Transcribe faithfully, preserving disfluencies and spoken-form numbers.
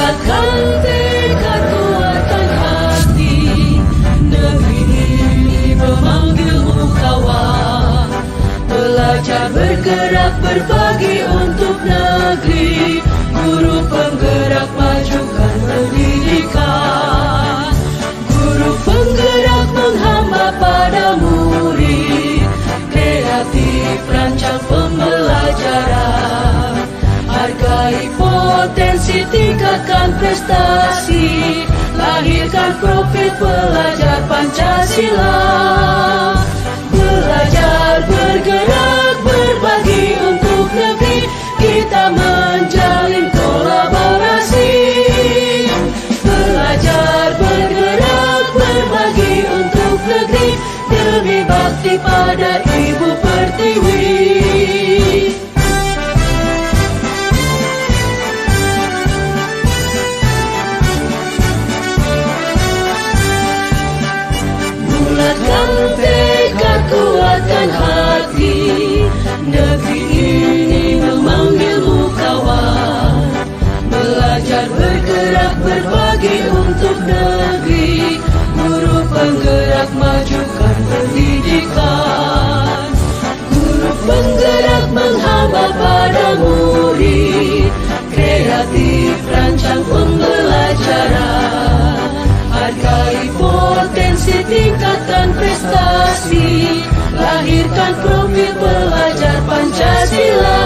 Bulatkan tekad kuatkan hati, negeri ini memanggilmu kawan. Belajar bergerak berbagi untuk negeri, guru penggerak majukan pendidikan. Guru penggerak menghamba pada murid, kreatif rancang pembelajaran. Hargai potensi, tingkatkan prestasi, lahirkan profil pelajar Pancasila. Belajar bergerak berbagi untuk negeri, kita menjalin kolaborasi. Belajar bergerak berbagi untuk negeri, demi bakti pada Ibu Pertiwi. Bulatkan tekad kuatkan hati, negeri ini memanggilmu kawan. Belajar bergerak berbagi untuk negeri, guru penggerak majukan pendidikan. Guru penggerak menghamba pada murid, kreatif rancang pembelajaran. Hargai potensi, tingkatkan prestasi, lahirkan profil pelajar Pancasila.